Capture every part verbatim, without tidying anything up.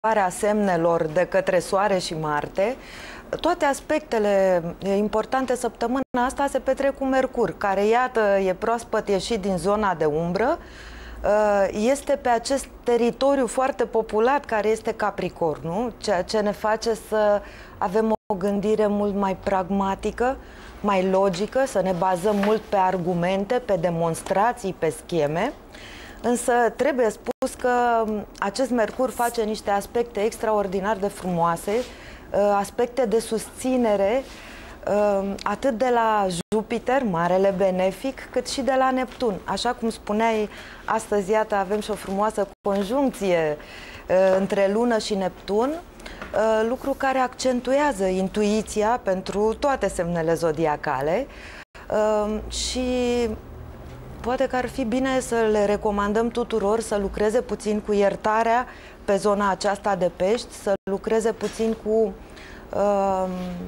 schimbarea semnelor de către Soare și Marte, toate aspectele importante săptămâna asta se petrec cu Mercur, care, iată, e proaspăt ieșit din zona de umbră, este pe acest teritoriu foarte populat care este Capricornul, ceea ce ne face să avem o gândire mult mai pragmatică, mai logică, să ne bazăm mult pe argumente, pe demonstrații, pe scheme. Însă trebuie spus că acest Mercur face niște aspecte extraordinar de frumoase, aspecte de susținere atât de la Jupiter, marele benefic, cât și de la Neptun. Așa cum spuneai, astăzi, iată, avem și o frumoasă conjuncție între Lună și Neptun, lucru care accentuează intuiția pentru toate semnele zodiacale și poate că ar fi bine să le recomandăm tuturor să lucreze puțin cu iertarea pe zona aceasta de pești, să lucreze puțin cu uh,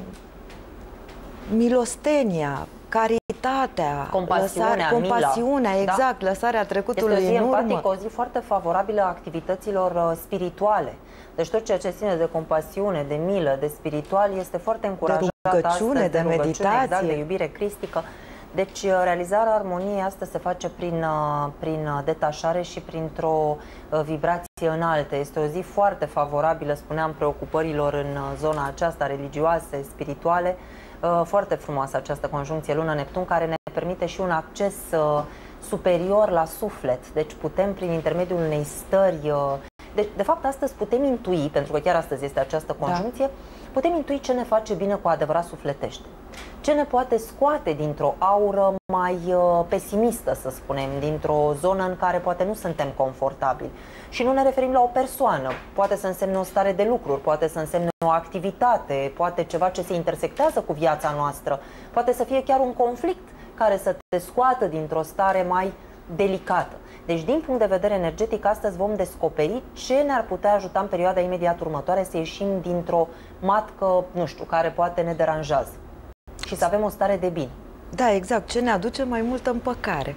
milostenia, caritatea, compasiunea, lăsare, compasiunea mila. Exact, da? Lăsarea trecutului este o zi în urmă. empatică, o zi foarte favorabilă a activităților spirituale. Deci tot ceea ce ține de compasiune, de milă, de spiritual este foarte încurajat. De rugăciune, astăzi, de, de meditație. Exact, de iubire cristică. Deci realizarea armoniei asta se face prin, prin detașare și printr-o vibrație înaltă. Este o zi foarte favorabilă, spuneam, preocupărilor în zona aceasta religioase, spirituale. Foarte frumoasă această conjuncție Lună-Neptun, care ne permite și un acces superior la suflet. Deci putem, prin intermediul unei stări... De, de fapt, astăzi putem intui, pentru că chiar astăzi este această conjuncție, da. putem intui ce ne face bine cu adevărat sufletește. Ce ne poate scoate dintr-o aură mai uh, pesimistă, să spunem, dintr-o zonă în care poate nu suntem confortabili. Și nu ne referim la o persoană, poate să însemne o stare de lucruri, poate să însemne o activitate, poate ceva ce se intersectează cu viața noastră, poate să fie chiar un conflict care să te scoată dintr-o stare mai delicată. Deci, din punct de vedere energetic, astăzi vom descoperi ce ne-ar putea ajuta în perioada imediat următoare să ieșim dintr-o matcă, nu știu, care poate ne deranjează și să avem o stare de bine. Da, exact. Ce ne aduce mai multă împăcare.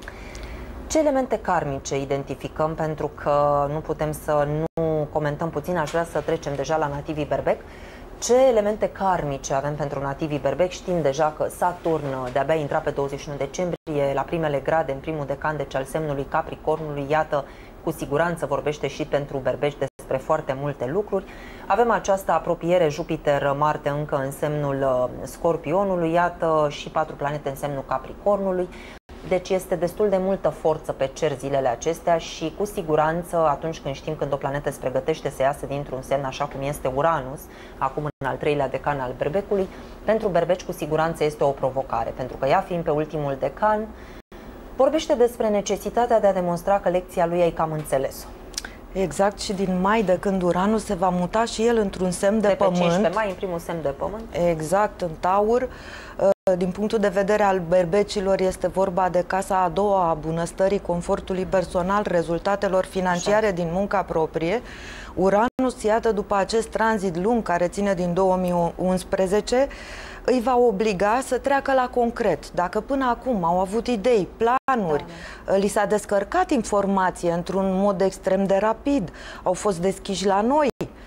Ce elemente karmice identificăm, pentru că nu putem să nu comentăm puțin, aș vrea să trecem deja la nativii berbec. Ce elemente karmice avem pentru nativii berbec? Știm deja că Saturn de-abia intra pe douăzeci și unu decembrie la primele grade, în primul decan, deci al semnului Capricornului. Iată, cu siguranță vorbește și pentru berbeci despre foarte multe lucruri. Avem această apropiere Jupiter-Marte încă în semnul Scorpionului, iată, și patru planete în semnul Capricornului. Deci este destul de multă forță pe cer zilele acestea și cu siguranță atunci când știm când o planetă se pregătește să iasă dintr-un semn, așa cum este Uranus, acum în al treilea decan al berbecului, pentru berbeci cu siguranță este o provocare, pentru că ea, fiind pe ultimul decan, vorbește despre necesitatea de a demonstra că lecția lui ai cam înțeles-o. Exact, și din mai, de când Uranus se va muta și el într-un semn de, de pământ. Pe cincisprezece mai, în primul semn de pământ. Exact, în Taur. Din punctul de vedere al berbecilor, este vorba de casa a doua a bunăstării, confortului personal, rezultatelor financiare Așa. din munca proprie. Uranus, iată, după acest tranzit lung care ține din două mii unsprezece, îi va obliga să treacă la concret. Dacă până acum au avut idei, planuri, da, li s-a descărcat informație într-un mod extrem de rapid, au fost deschiși la noi,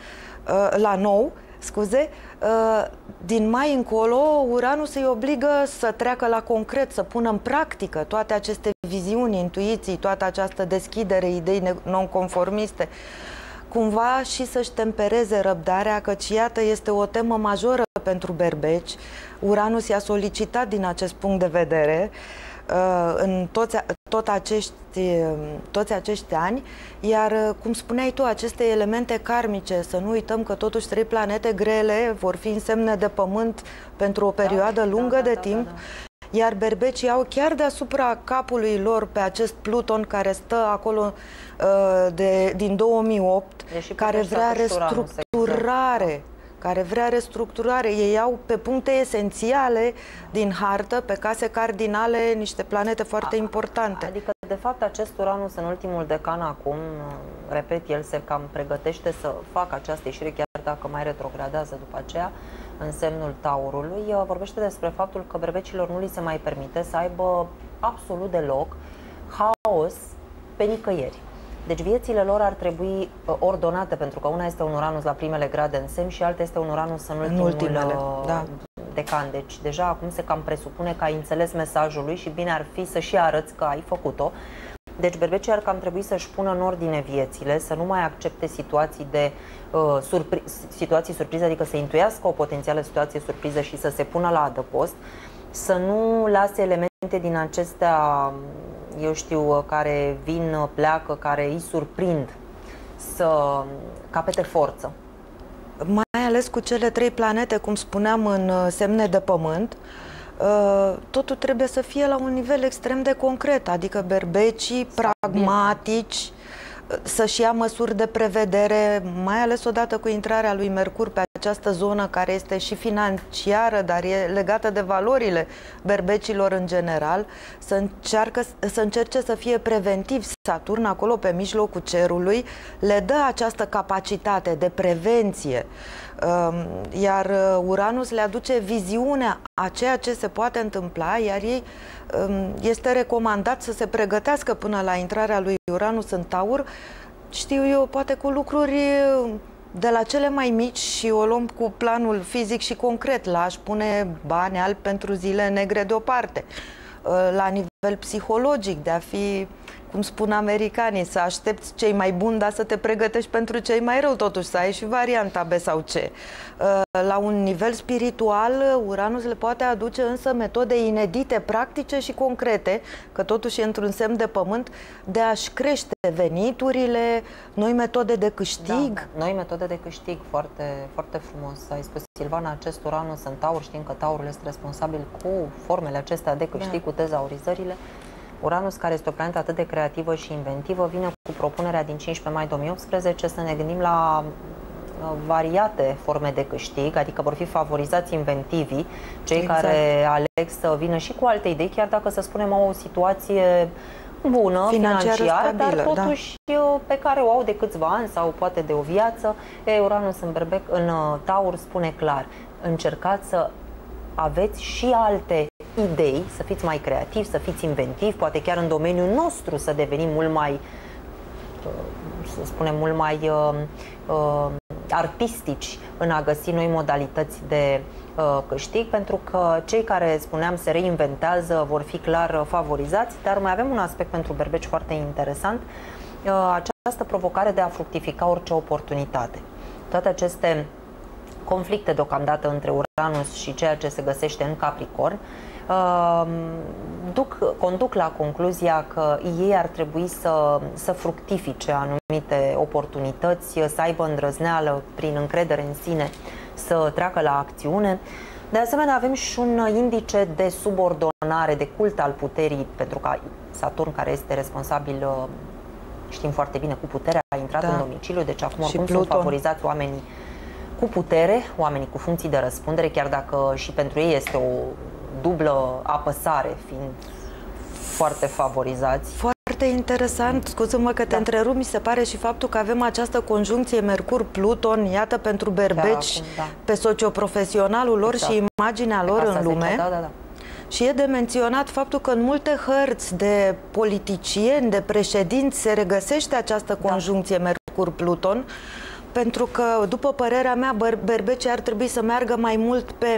la nou, scuze, din mai încolo, Uranus îi obligă să treacă la concret, să pună în practică toate aceste viziuni, intuiții, toată această deschidere, idei nonconformiste, cumva și să-și tempereze răbdarea, căci, iată, este o temă majoră pentru berbeci. Uranus i-a solicitat din acest punct de vedere în toți, tot acești, toți acești ani, iar, cum spuneai tu, aceste elemente karmice, să nu uităm că totuși trei planete grele vor fi în semne de pământ pentru o perioadă da, lungă da, de da, timp, da, da. Iar berbecii au chiar deasupra capului lor pe acest Pluton care stă acolo de, din două mii opt, care vrea restructurare. care vrea restructurare. Ei au pe puncte esențiale din hartă, pe case cardinale, niște planete foarte importante. Adică, de fapt, acest Uranus în ultimul decan acum, repet, el se cam pregătește să facă această ieșire, chiar dacă mai retrogradează după aceea, în semnul Taurului. Vorbește despre faptul că berbecilor nu li se mai permite să aibă absolut deloc haos pe nicăieri. Deci viețile lor ar trebui ordonate, pentru că una este un Uranus la primele grade în semn și alta este un Uranus în ultimul în ultimele, da. decan. Deci deja acum se cam presupune că ai înțeles mesajul lui și bine ar fi să și arăți că ai făcut-o. Deci berbecii ar cam trebui să-și pună în ordine viețile, să nu mai accepte situații de uh, surpri situații surprize, adică să intuiască o potențială situație surpriză și să se pună la adăpost, să nu lase elemente din acestea, eu știu, care vin, pleacă, care îi surprind, să capete forță. Mai ales cu cele trei planete, cum spuneam, în semne de pământ, totul trebuie să fie la un nivel extrem de concret, adică berbecii, pragmatici, să-și ia măsuri de prevedere, mai ales odată cu intrarea lui Mercur pe această zonă care este și financiară, dar e legată de valorile berbecilor în general, să, încearcă, să încerce să fie preventiv. Saturn, acolo pe mijlocul cerului, le dă această capacitate de prevenție, iar Uranus le aduce viziunea a ceea ce se poate întâmpla, iar ei este recomandat să se pregătească până la intrarea lui Uranus în Taur, știu eu, poate cu lucruri de la cele mai mici și o luăm cu planul fizic și concret, la a-și pune bani albi pentru zile negre deoparte, la nivel psihologic, de a fi, cum spun americanii, să aștepți cei mai buni, dar să te pregătești pentru cei mai rău, totuși să ai și varianta B sau C. La un nivel spiritual, Uranus le poate aduce însă metode inedite, practice și concrete, că totuși e într-un semn de pământ, de a-și crește veniturile, noi metode de câștig. Da, noi metode de câștig, foarte, foarte frumos. Ai spus, Silvana, acest Uranus în Taur, știm că Taurul este responsabil cu formele acestea de câștig, da, cu tezaurizările. Uranus, care este o planetă atât de creativă și inventivă, vine cu propunerea din cincisprezece mai două mii optsprezece să ne gândim la variate forme de câștig, adică vor fi favorizați inventivii, cei exact. care aleg să vină și cu alte idei, chiar dacă, să spunem, au o situație bună, financiară, financiară stabilă, dar totuși da. pe care o au de câțiva ani sau poate de o viață. E, Uranus în, berbec, în Taur spune clar, încercați să aveți și alte idei, să fiți mai creativi, să fiți inventivi, poate chiar în domeniul nostru să devenim mult mai, să spunem, mult mai uh, uh, artistici în a găsi noi modalități de uh, câștig, pentru că cei care, spuneam, se reinventează vor fi clar favorizați, dar mai avem un aspect pentru berbeci foarte interesant, uh, această provocare de a fructifica orice oportunitate. Toate aceste conflicte deocamdată între Uranus și ceea ce se găsește în Capricorn uh, duc, conduc la concluzia că ei ar trebui să, să fructifice anumite oportunități, să aibă îndrăzneală prin încredere în sine să treacă la acțiune. De asemenea, avem și un indice de subordonare, de cult al puterii, pentru că Saturn, care este responsabil, știm foarte bine, cu puterea, a intrat da. în domiciliu, deci acum oricum sunt favorizați oamenii cu putere, oamenii cu funcții de răspundere, chiar dacă și pentru ei este o dublă apăsare, fiind foarte favorizați. Foarte interesant, scuză-mă că te da. întrerup, mi se pare și faptul că avem această conjuncție Mercur-Pluton, iată, pentru berbeci, da, da. pe socioprofesionalul lor exact. și imaginea lor în lume. Da, da, da. Și e de menționat faptul că în multe hărți de politicieni, de președinți, se regăsește această conjuncție da. Mercur-Pluton, pentru că, după părerea mea, berbecii ar trebui să meargă mai mult pe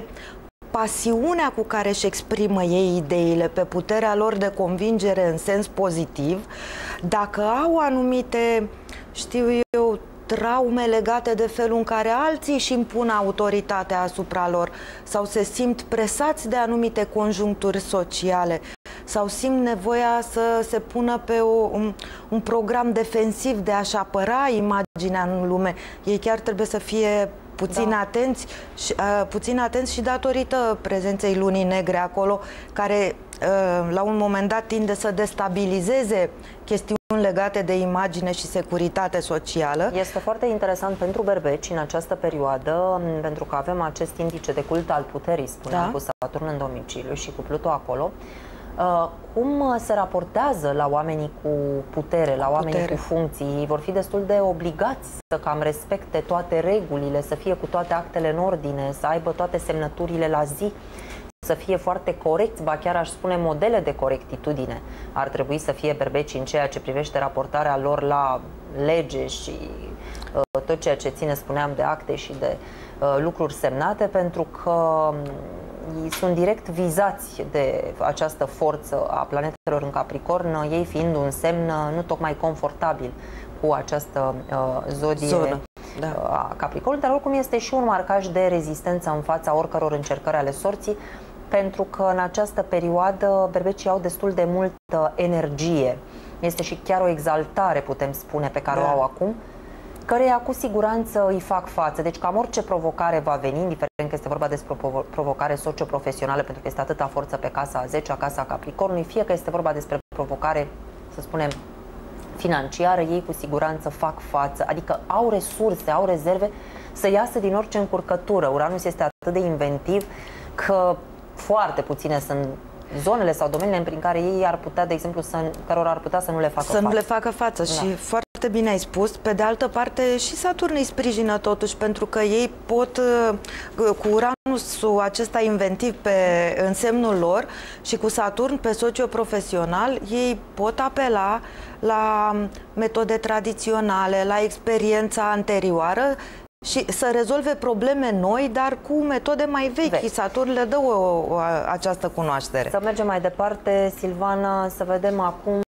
pasiunea cu care își exprimă ei ideile, pe puterea lor de convingere în sens pozitiv. Dacă au anumite, știu eu, traume legate de felul în care alții își impun autoritatea asupra lor sau se simt presați de anumite conjuncturi sociale sau simt nevoia să se pună pe o, un, un program defensiv de a-și apăra imaginea în lume, ei chiar trebuie să fie puțin da. atenți și, uh, puțin atenți și datorită prezenței lunii negre acolo, care uh, la un moment dat tinde să destabilizeze chestiuni legate de imagine și securitate socială. Este foarte interesant pentru berbeci în această perioadă, pentru că avem acest indice de cult al puterii, spuneam, da. cu Saturn în domiciliu și cu Pluto acolo. Uh, cum se raportează la oamenii cu putere, la oamenii putere. cu funcții? Ei vor fi destul de obligați să cam respecte toate regulile, să fie cu toate actele în ordine, să aibă toate semnăturile la zi, să fie foarte corecți, ba chiar aș spune modele de corectitudine ar trebui să fie berbecii în ceea ce privește raportarea lor la lege și uh, tot ceea ce ține, spuneam, de acte și de uh, lucruri semnate, pentru că um, sunt direct vizați de această forță a planetelor în Capricorn, ei fiind un semn nu tocmai confortabil cu această uh, zodie Zonă. Da. a Capricorn, dar oricum este și un marcaj de rezistență în fața oricăror încercări ale sorții, pentru că în această perioadă berbecii au destul de multă energie. Este și chiar o exaltare, putem spune, pe care da. o au acum, căreia cu siguranță îi fac față. Deci cam orice provocare va veni, indiferent că este vorba despre o provocare socioprofesională, pentru că este atâta forță pe casa a zecea, casa Capricornului, fie că este vorba despre provocare, să spunem, financiară, ei cu siguranță fac față, adică au resurse, au rezerve să iasă din orice încurcătură. Uranus este atât de inventiv că foarte puține sunt zonele sau domeniile prin care ei ar putea, de exemplu, să, cărora ar putea să nu le facă să față. nu le facă față da. Și foarte bine ai spus. Pe de altă parte, și Saturn îi sprijină totuși, pentru că ei pot, cu Uranusul acesta inventiv pe însemnul lor și cu Saturn pe socioprofesional, ei pot apela la metode tradiționale, la experiența anterioară și să rezolve probleme noi, dar cu metode mai vechi. vechi. Saturn le dă o, o, această cunoaștere. Să mergem mai departe, Silvana, să vedem acum